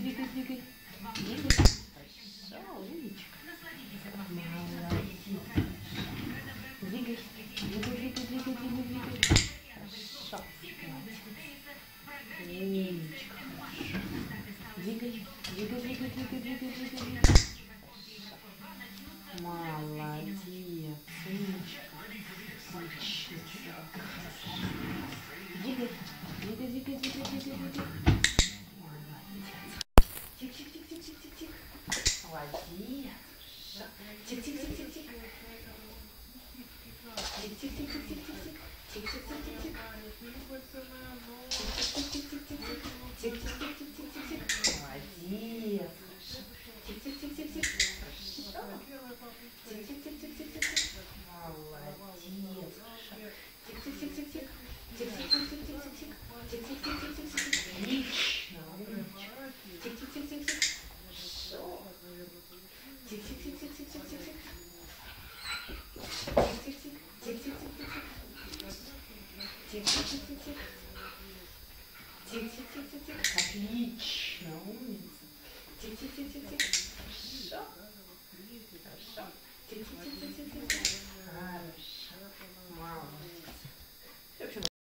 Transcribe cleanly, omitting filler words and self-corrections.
двигай, двигай. Двигай. Хорошо, умничка. Молодец. Двигай, двигай, двигай, двигай, двигай, двигай. Хорошо. Молодец. Умничка. Хорошо. Двигай, двигай, двигай, двигай, двигай, двигай, двигай. Молодец. Умничка. Отлично. Двигай, двигай, двигай, двигай, двигай, двигай. Тик-тик-тик-тик-тик-тик. Молодец. Тик-тик-тик-тик-тик. Тик-тик-тик-тик-тик-тик. Тик-тик-тик-тик-тик. Тик-тик-тик-тик-тик-тик. Молодец. Тик-тик-тик-тик-тик. Хорошо. Тик-тик-тик-тик-тик-тик. Молодец. Тик-тик-тик-тик-тик. Тик-тик-тик-тик-тик-тик. Тик-тик-тик-тик-тик. Отлично. Умничка. Тик-тик-тик-тик-тик. Хорошо. Тик-тик-тик-тик-тик-тик-тик. Тик-тик-тик. Тик-тик-тик-тик-тик. Тик-тик-тик-тик-тик. Тик-тик-тик-тик-тик. Отлично. Умница. Тик-тик-тик-тик.